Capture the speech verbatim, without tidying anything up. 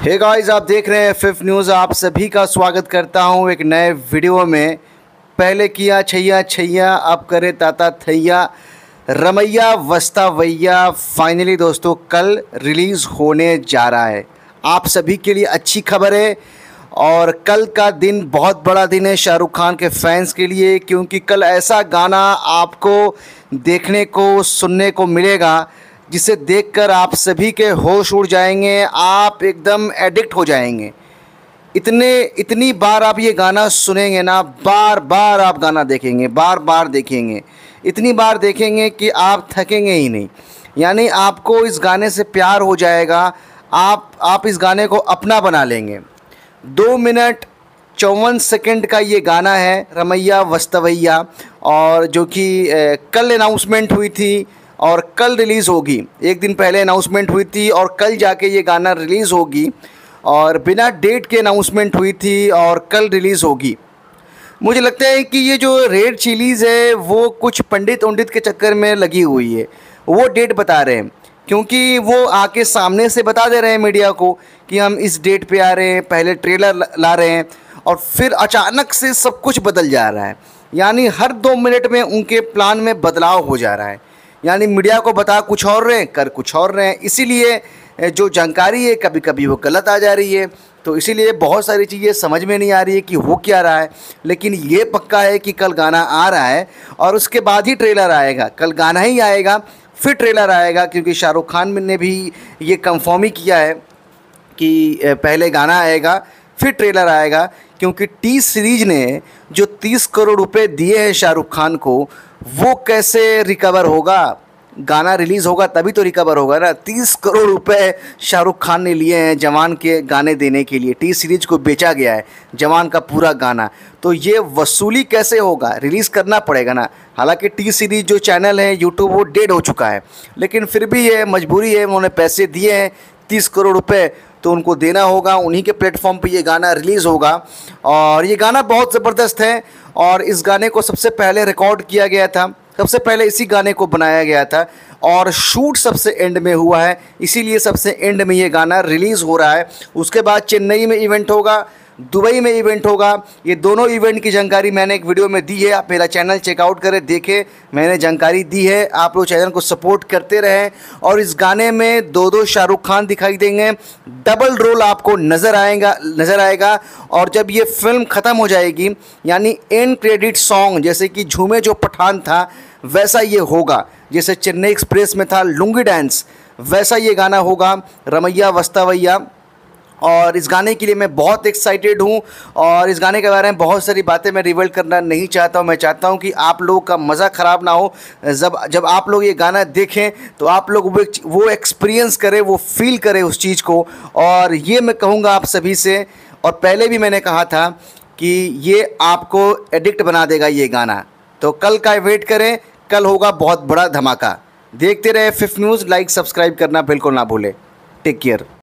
Hey guys, आप देख रहे हैं फिफ्थ न्यूज़। आप सभी का स्वागत करता हूं एक नए वीडियो में। पहले किया छैया छैया, अब करे ताता थैया, रमैया वस्ता वैया फाइनली दोस्तों कल रिलीज़ होने जा रहा है। आप सभी के लिए अच्छी खबर है और कल का दिन बहुत बड़ा दिन है शाहरुख खान के फैंस के लिए, क्योंकि कल ऐसा गाना आपको देखने को सुनने को मिलेगा जिसे देखकर आप सभी के होश उड़ जाएंगे, आप एकदम एडिक्ट हो जाएंगे। इतने इतनी बार आप ये गाना सुनेंगे ना, बार बार आप गाना देखेंगे, बार बार देखेंगे, इतनी बार देखेंगे कि आप थकेंगे ही नहीं। यानी आपको इस गाने से प्यार हो जाएगा, आप आप इस गाने को अपना बना लेंगे। दो मिनट चौवन सेकंड का ये गाना है रमैया वस्तवैया, और जो कि कल अनाउंसमेंट हुई थी और कल रिलीज़ होगी। एक दिन पहले अनाउंसमेंट हुई थी और कल जाके ये गाना रिलीज़ होगी, और बिना डेट के अनाउंसमेंट हुई थी और कल रिलीज़ होगी। मुझे लगता है कि ये जो रेड चिलीज़ है वो कुछ पंडित उंडित के चक्कर में लगी हुई है। वो डेट बता रहे हैं क्योंकि वो आके सामने से बता दे रहे हैं मीडिया को कि हम इस डेट पे आ रहे हैं, पहले ट्रेलर ला रहे हैं, और फिर अचानक से सब कुछ बदल जा रहा है। यानी हर दो मिनट में उनके प्लान में बदलाव हो जा रहा है। यानी मीडिया को बता कुछ और रहे हैं, कर कुछ और रहे हैं। इसीलिए जो जानकारी है कभी कभी वो गलत आ जा रही है, तो इसीलिए बहुत सारी चीज़ें समझ में नहीं आ रही है कि हो क्या रहा है। लेकिन ये पक्का है कि कल गाना आ रहा है और उसके बाद ही ट्रेलर आएगा। कल गाना ही आएगा फिर ट्रेलर आएगा, क्योंकि शाहरुख खान ने भी ये कंफर्म ही किया है कि पहले गाना आएगा फिर ट्रेलर आएगा। क्योंकि टी सीरीज ने जो तीस करोड़ रुपए दिए हैं शाहरुख खान को, वो कैसे रिकवर होगा? गाना रिलीज़ होगा तभी तो रिकवर होगा ना। तीस करोड़ रुपए शाहरुख खान ने लिए हैं जवान के गाने देने के लिए। टी सीरीज को बेचा गया है जवान का पूरा गाना, तो ये वसूली कैसे होगा? रिलीज़ करना पड़ेगा ना। हालांकि टी सीरीज जो चैनल है यूट्यूब वो डेड हो चुका है, लेकिन फिर भी ये मजबूरी है, उन्होंने पैसे दिए हैं तीस करोड़ रुपए तो उनको देना होगा। उन्हीं के प्लेटफॉर्म पे ये गाना रिलीज़ होगा और ये गाना बहुत ज़बरदस्त है। और इस गाने को सबसे पहले रिकॉर्ड किया गया था, सबसे पहले इसी गाने को बनाया गया था और शूट सबसे एंड में हुआ है, इसीलिए सबसे एंड में ये गाना रिलीज़ हो रहा है। उसके बाद चेन्नई में इवेंट होगा, दुबई में इवेंट होगा। ये दोनों इवेंट की जानकारी मैंने एक वीडियो में दी है, आप मेरा चैनल चेकआउट करें, देखें, मैंने जानकारी दी है। आप लोग चैनल को सपोर्ट करते रहें। और इस गाने में दो दो शाहरुख खान दिखाई देंगे, डबल रोल आपको नज़र आएगा नज़र आएगा और जब ये फिल्म ख़त्म हो जाएगी, यानी एंड क्रेडिट सॉन्ग जैसे कि झूमे जो पठान था वैसा ये होगा। जैसे चेन्नई एक्सप्रेस में था लुंगी डांस, वैसा ये गाना होगा रमैया वस्तावैया। और इस गाने के लिए मैं बहुत एक्साइटेड हूँ और इस गाने के बारे में बहुत सारी बातें मैं रिवील करना नहीं चाहता हूँ। मैं चाहता हूँ कि आप लोगों का मज़ा ख़राब ना हो। जब जब आप लोग ये गाना देखें तो आप लोग वो वो एक्सपीरियंस करें, वो फील करें उस चीज़ को। और ये मैं कहूँगा आप सभी से, और पहले भी मैंने कहा था कि ये आपको एडिक्ट बना देगा ये गाना। तो कल का वेट करें, कल होगा बहुत बड़ा धमाका। देखते रहे फिफ्थ न्यूज़, लाइक सब्सक्राइब करना बिल्कुल ना भूलें। Take care.